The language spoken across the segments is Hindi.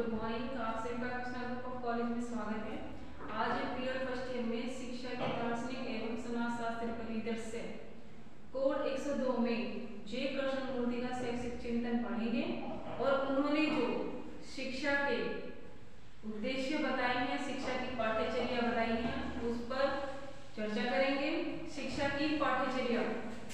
Good morning. आप सभी का कृष्णा कॉलेज में स्वागत है। आज पीरियड फर्स्ट ईयर में शिक्षा के दार्शनिक एवं समाजशास्त्र परिदृश्य कोड 102 में जे कृष्णमूर्ति का शैक्षिक चिंतन पढ़ेंगे और उन्होंने जो शिक्षा के उद्देश्य बताए हैं, शिक्षा की पाठ्यचर्या बताई है, उस पर चर्चा करेंगे। शिक्षा की पाठ्यचर्या।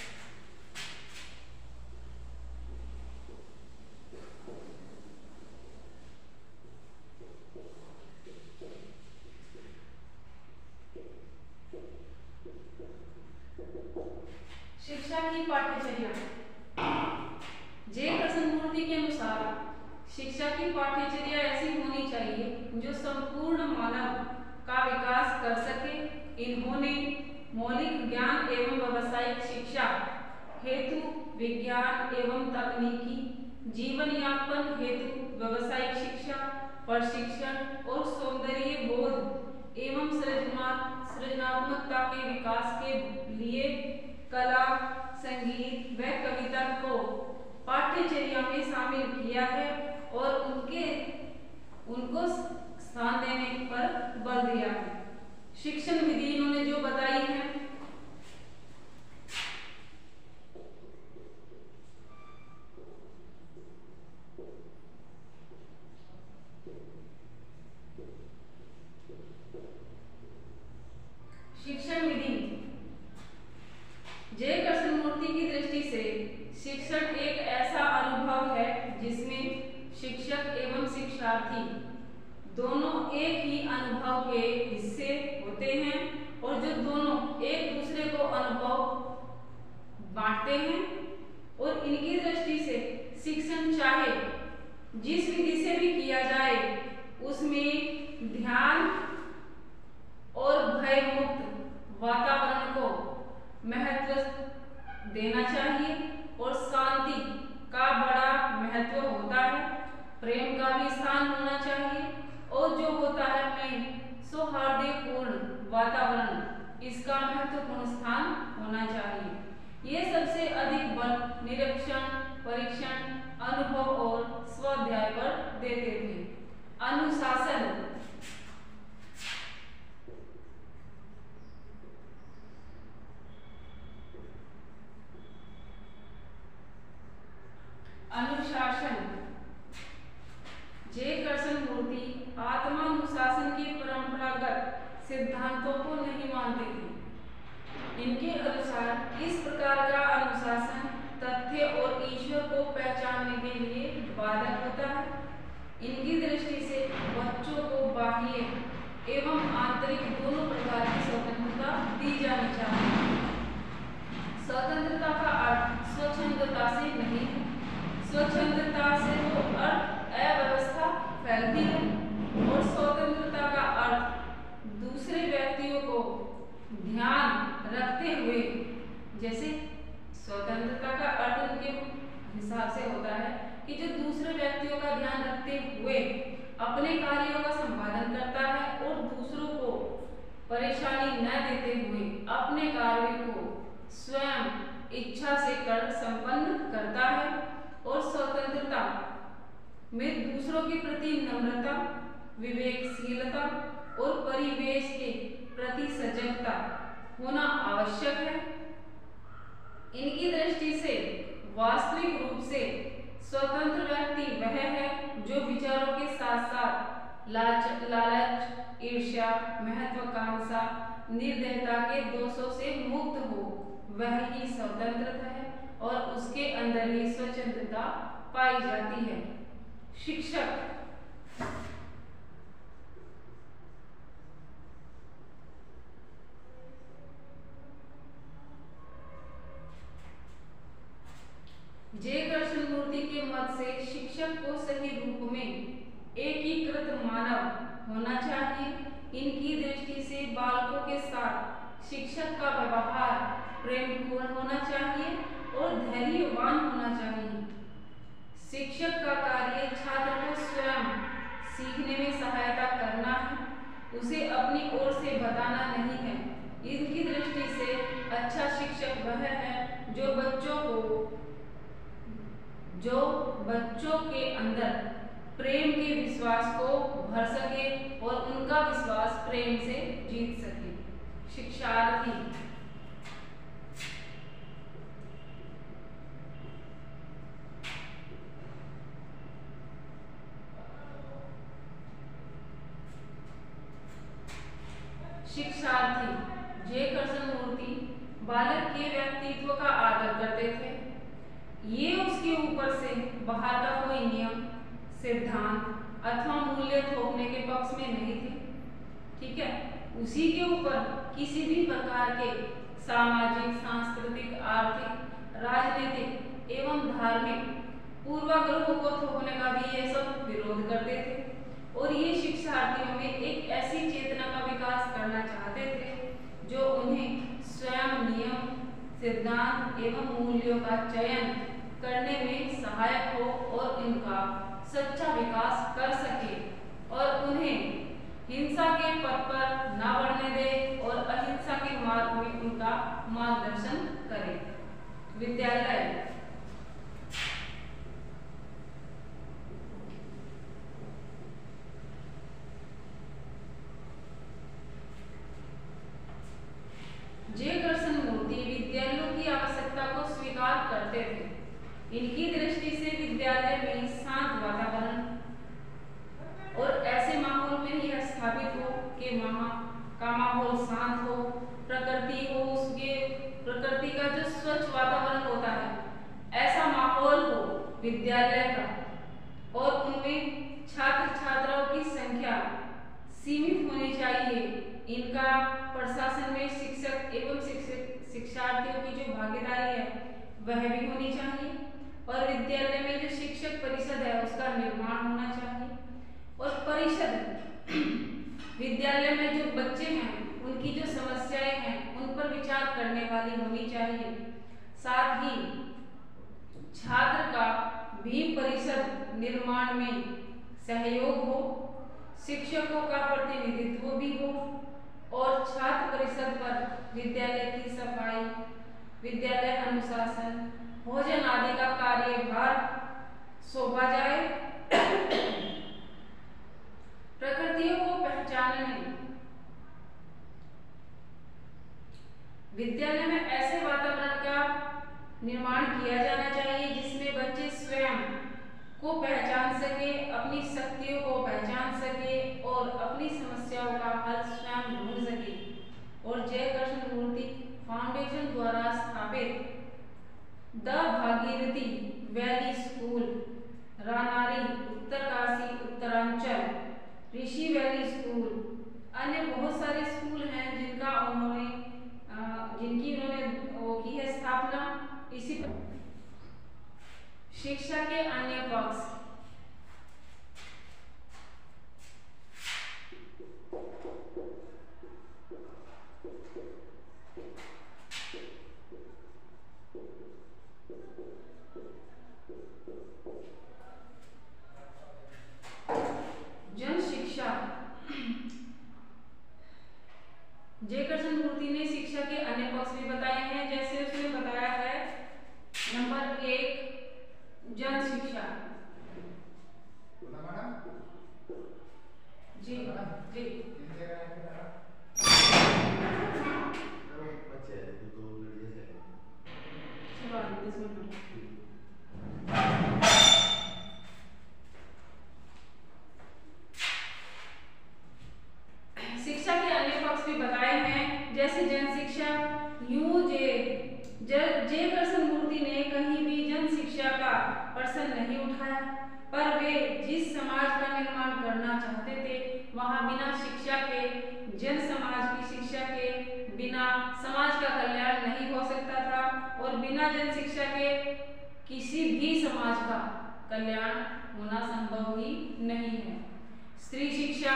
शिक्षा की पाठ्यचर्या। जे कृष्णमूर्ति के अनुसार शिक्षा की पाठ्यचर्या ऐसी होनी चाहिए जो संपूर्ण मानव का विकास कर सके। इन्होंने मौलिक ज्ञान एवं व्यावसायिक शिक्षा हेतु विज्ञान एवं तकनीकी, जीवन यापन हेतु व्यावसायिक शिक्षा, प्रशिक्षण और सौंदर्य बोध एवं सृजनात्मकता के विकास के लिए कला, संगीत व कविता को पाठ्यचर्या में शामिल किया है और उनको स्थान देने पर बल दिया है। शिक्षण विधि इन्होंने जो बताई है, शिक्षण विधि जे कृष्णमूर्ति की दृष्टि से शिक्षण एक ऐसा अनुभव है जिसमें शिक्षक एवं शिक्षार्थी दोनों एक ही अनुभव के हिस्से होते हैं और जो दोनों एक दूसरे को अनुभव बांटते हैं। और इनकी दृष्टि से शिक्षण चाहे जिस विधि से भी किया जाए उसमें ध्यान और भय मुक्त वातावरण को महत्व देना चाहिए और शांति का बड़ा महत्व होता है। प्रेम का भी स्थान होना चाहिए और जो होता है में सौहार्दपूर्ण वातावरण, इसका महत्वपूर्ण स्थान होना चाहिए। ये सबसे अधिक बल निरीक्षण, परीक्षण, अनुभव और स्वाध्याय पर देते थे। अनुशासन। अनुशासन। जे कृष्णमूर्ति आत्मानुशासन के परंपरागत सिद्धांतों को नहीं मानते थे। इनके अनुसार इस प्रकार का अनुशासन तथ्य और ईश्वर को पहचानने के लिए बाधक होता है। इनकी दृष्टि से बच्चों को बाह्य एवं आंतरिक दोनों प्रकार की स्वतंत्रता दी जानी चाहिए। स्वतंत्रता का अर्थ स्वच्छंदता से नहीं है। स्वच्छंदता से तो अर्थ अव्यवस्था फैलती है और स्वतंत्रता का अर्थ दूसरे व्यक्तियों को ध्यान रखते हुए, जैसे स्वतंत्रता का अर्थ उनके हिसाब से होता है कि जो दूसरे व्यक्तियों का ध्यान रखते हुए अपने कार्यों का संपादन करता है और दूसरों को परेशानी न देते हुए अपने कार्य को स्वयं इच्छा से कर संपन्न करता है। और स्वतंत्रता में दूसरों के प्रति नम्रता, विवेकशीलता और परिवेश के प्रति सजगता होना आवश्यक है। इनकी दृष्टि से वास्तविक रूप से स्वतंत्र व्यक्ति वह है जो विचारों के साथ साथ लालच, ईर्ष्या, महत्वाकांक्षा, निर्दयता के दोषों से मुक्त हो। वह ही स्वतंत्र है और उसके अंदर ही स्वतंत्रता पाई जाती है। शिक्षक। जे कृष्णमूर्ति के मत से शिक्षक को सही रूप में एकीकृत मानव होना चाहिए। इनकी दृष्टि से बालकों के साथ शिक्षक का व्यवहार प्रेमपूर्ण होना चाहिए और धैर्यवान होना चाहिए। शिक्षक का कार्य छात्र को स्वयं सीखने में सहायता करना है, उसे अपनी ओर से बताना नहीं है। इनकी दृष्टि से अच्छा शिक्षक वह है जो बच्चों के अंदर प्रेम के विश्वास को भर सके और उनका विश्वास प्रेम से जीत सके। शिक्षार्थी। शिक्षार्थी। जे कृष्णमूर्ति बालक के व्यक्तित्व का आदर करते थे। ये उसके ऊपर से बाहर का कोई नियम, सिद्धांत अथवा मूल्य थोपने के पक्ष में नहीं थे। ठीक है, उसी के ऊपर किसी भी प्रकार के सामाजिक, सांस्कृतिक, आर्थिक, राजनीतिक एवं धार्मिक पूर्वाग्रहों को थोपने का भी ये सब विरोध करते थे और ये शिक्षार्थियों में एक ऐसी चेतना का विकास करना चाहते थे जो उन्हें स्वयं नियम, सिद्धांत एवं मूल्यों का चयन करने में सहायक हो और इनका सच्चा विकास कर सके और उन्हें हिंसा के पथ पर न बढ़ने दे और अहिंसा के मार्ग में उनका मार्गदर्शन करे। विद्यालय। जे कृष्णमूर्ति विद्यालयों की आवश्यकता को स्वीकार करते थे। इनकी दृष्टि से विद्यालय में शांत वातावरण और ऐसे माहौल में ही स्थापित हो कि वहाँ का माहौल शांत हो, प्रकृति हो, उसके प्रकृति का जो स्वच्छ वातावरण होता है ऐसा माहौल हो विद्यालय का और उनमें छात्र छात्राओं की संख्या सीमित होनी चाहिए। इनका प्रशासन में शिक्षक एवं शिक्षार्थियों की जो भागीदारी है वह भी होनी चाहिए और विद्यालय में जो शिक्षक परिषद है उसका निर्माण होना चाहिए और परिषद विद्यालय में जो बच्चे हैं उनकी जो समस्याएं हैं उन पर विचार करने वाली होनी चाहिए। साथ ही छात्र का भी परिषद निर्माण में सहयोग हो, शिक्षकों का प्रतिनिधित्व भी हो और छात्र परिषद पर विद्यालय की सफाई, विद्यालय अनुशासन, भोजन आदि का कार्यभार सौंपा जाए। प्रकृतियों को पहचानने। विद्यालय में ऐसे वातावरण का निर्माण किया जाना चाहिए जिसमें बच्चे स्वयं को पहचान सके, अपनी शक्तियों को पहचान सके और अपनी समस्याओं का हल स्वयं ढूंढ सके। और जय कृष्णमूर्ति फाउंडेशन द्वारा स्थापित the Bhagirathi valley school, Ranari, Uttarkashi, Uttaranchal, Rishi valley school, अन्य बहुत सारे स्कूल हैं जिनकी उन्होंने वो की है स्थापना। इसी शिक्षा के अन्य पक्ष। जन शिक्षा। जे कृष्णमूर्ति ने शिक्षा के अन्य पक्ष भी बताए हैं, जैसे उसने बताया है नंबर 1 जन शिक्षा। जी जी शिक्षा के अन्य पक्ष भी बताए हैं, जैसे जन शिक्षा। जे कृष्णमूर्ति ने कहीं भी जन शिक्षा का प्रश्न नहीं उठाया, पर वे जिस समाज का निर्माण करना चाहते थे वहां बिना शिक्षा के, जन समाज की शिक्षा के बिना समाज का कल्याण नहीं हो सकता था और बिना जन शिक्षा के किसी भी समाज का कल्याण होना संभव ही नहीं है। स्त्री शिक्षा।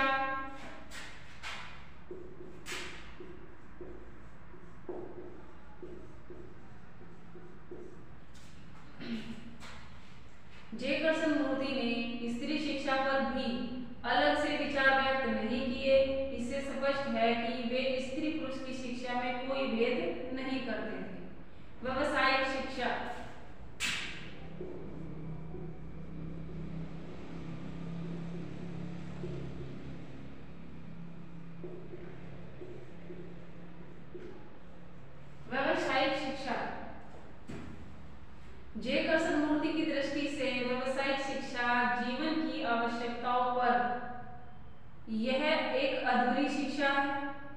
जे कृष्णमूर्ति ने स्त्री शिक्षा पर भी अलग से विचार व्यक्त नहीं किए। इससे स्पष्ट है कि वे स्त्री पुरुष की शिक्षा में कोई भेद नहीं करते थे। व्यावसायिक शिक्षा। यह एक अधूरी शिक्षा है।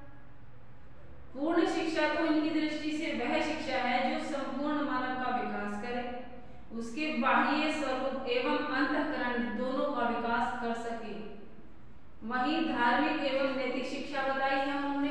पूर्ण शिक्षा तो इनकी दृष्टि से वह शिक्षा है जो संपूर्ण मानव का विकास करे, उसके बाह्य स्वरूप एवं अंतःकरण दोनों का विकास कर सके। वहीं धार्मिक एवं नैतिक शिक्षा बताई है हमने।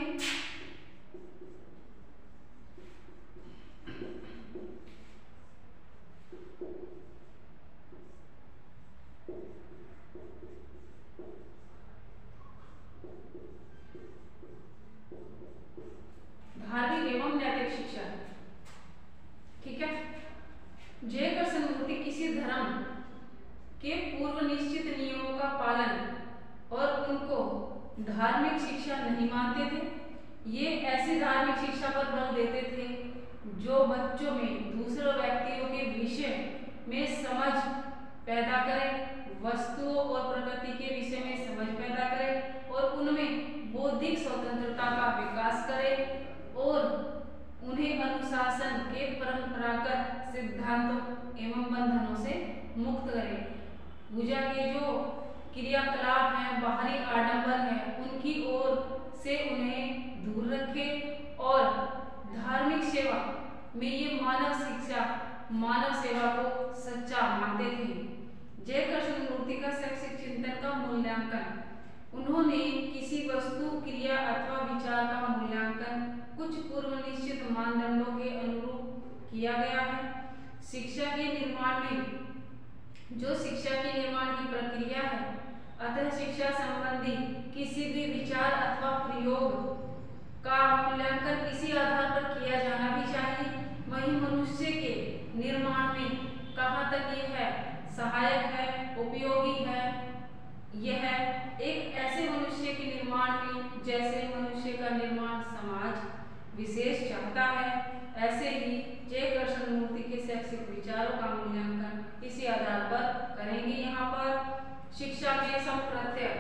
धार्मिक एवं नैतिक शिक्षा, ठीक है। जय कृष्णमूर्ति किसी धर्म के पूर्व निश्चित नियमों का पालन और उनको धार्मिक शिक्षा नहीं मानते थे। ये ऐसी धार्मिक शिक्षा पर बल देते थे जो बच्चों में दूसरे व्यक्तियों के विषय में समझ पैदा करे, वस्तुओं और प्रकृति के विषय में समझ पैदा करे और उनमें बौद्धिक स्वतंत्रता का विकास करे और उन्हें अनुशासन के परंपरागत सिद्धांतों एवं बंधनों से मुक्त करे। पूजा के जो क्रियाकलाप हैं, बाहरी आडंबर हैं, उनकी ओर से उन्हें दूर रखे और धार्मिक सेवा में ये मानव सेवा को सच्चा मानते थे। जय कृष्णमूर्ति का शैक्षिक चिंतन का मूल्यांकन, उन्होंने किसी वस्तु, क्रिया अथवा विचार का मूल्यांकन कुछ पूर्व निश्चित मानदंडों के अनुरूप किया गया है। शिक्षा के निर्माण में जो शिक्षा के निर्माण की प्रक्रिया है, अतः शिक्षा संबंधी किसी भी विचार अथवा प्रयोग का मूल्यांकन इसी आधार पर किया जाना भी चाहिए। वहीं मनुष्य के निर्माण में कहाँ तक यह है सहायक है, उपयोगी है, यह एक ऐसे मनुष्य के निर्माण में जैसे मनुष्य का निर्माण समाज विशेष चाहता है, ऐसे ही जय कृष्णमूर्ति के शैक्षिक विचारों का मूल्यांकन इसी आधार पर करेंगे। यहाँ पर शिक्षा के संप्रत्यय,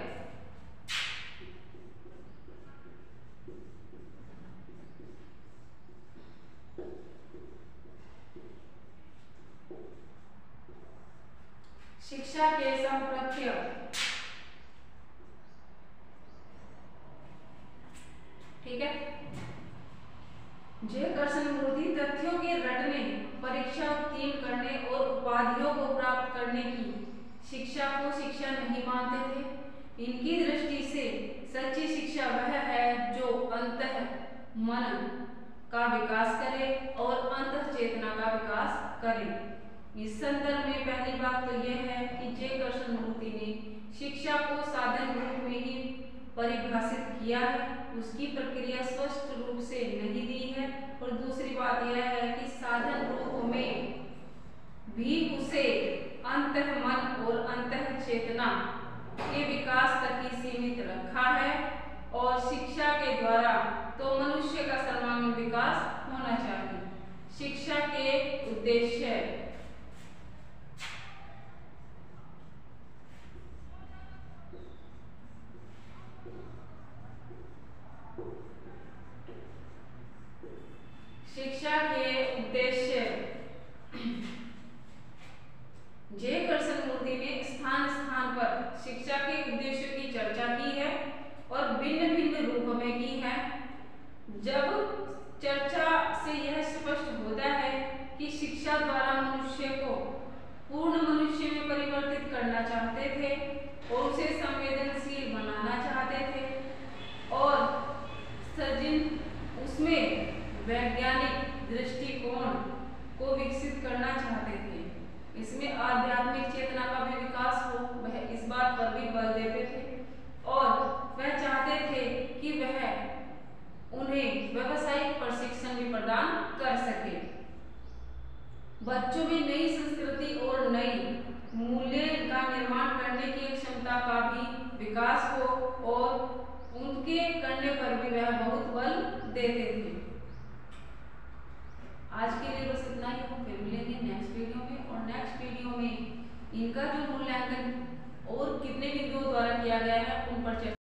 शिक्षा के संप्रत्यय, ठीक है। जय कृष्णमूर्ति तथ्यों के रटने, परीक्षा उत्तीर्ण करने और उपाधियों को प्राप्त करने की शिक्षा को शिक्षा नहीं मानते थे। इनकी दृष्टि से सच्ची शिक्षा वह है जो अंतः मन का विकास करे और अंतः चेतना का विकास करे। इस संदर्भ में पहली बात तो यह है कि जय कृष्णमूर्ति ने शिक्षा को साधन रूप में ही परिभाषित किया है, उसकी प्रक्रिया स्पष्ट रूप से नहीं दी है। और दूसरी बात यह है कि साधन रूप में भी उसे अंतः मन और अंतः चेतना के विकास तक ही सीमित रखा है और शिक्षा के द्वारा तो मनुष्य का सर्वांगीण विकास होना चाहिए। शिक्षा के उद्देश्य, शिक्षा के उद्देश्य, जय कृष्णमूर्ति ने स्थान स्थान पर शिक्षा के उद्देश्यों की चर्चा की है और भिन्न भिन्न रूप में की है। जब चर्चा से यह स्पष्ट होता है कि शिक्षा द्वारा मनुष्य को पूर्ण मनुष्य में परिवर्तित करना चाहते थे और उसे संवेदनशील बनाना चाहते थे और सृजन उसमें वैज्ञानिक दृष्टिकोण को विकसित करना चाहते थे, इसमें आध्यात्मिक चेतना का भी विकास हो, वह इस बात पर भी बल देते थे और वह चाहते थे कि वह उन्हें व्यावसायिक प्रशिक्षण भी प्रदान कर सके। बच्चों में नई संस्कृति और नई मूल्य का निर्माण करने की क्षमता का भी विकास हो और उनके करने पर भी वह बहुत बल देते थे। आज के लिए बस इतना ही, हम फिर मिलेंगे नेक्स्ट वीडियो में और नेक्स्ट वीडियो में इनका जो मूल्यांकन और कितने बिंदुओं द्वारा किया गया है उन पर चर्चा